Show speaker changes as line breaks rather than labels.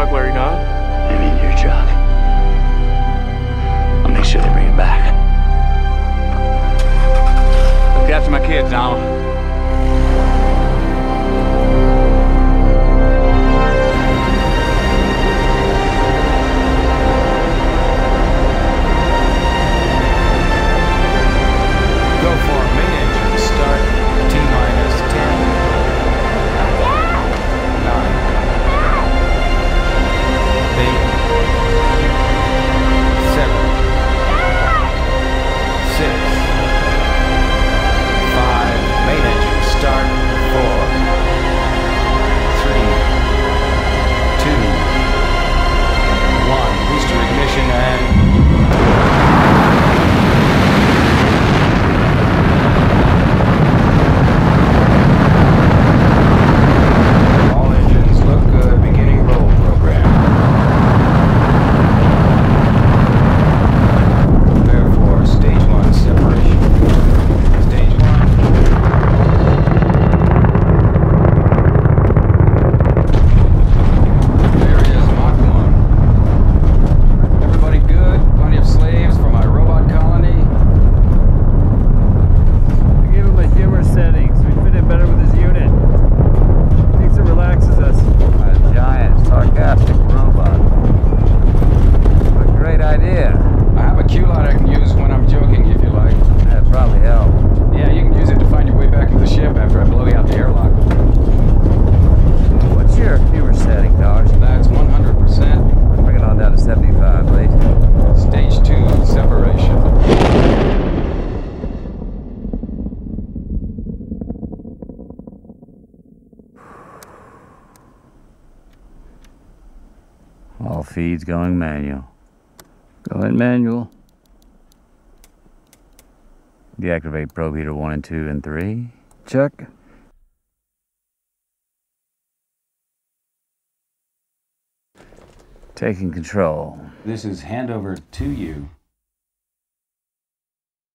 truck, Larry, not?
Maybe in your truck. I'll make sure they bring it back. Look after my kids, Donald.
Go for a main engine start. T-minus 10. 9. 8. 7. 6. 5. Main engine start. 4. 3. 2. 1. Booster ignition and...
All feeds going manual. Going manual. Deactivate probe heater 1 and 2 and 3. Check. Taking control.
This is handover to you.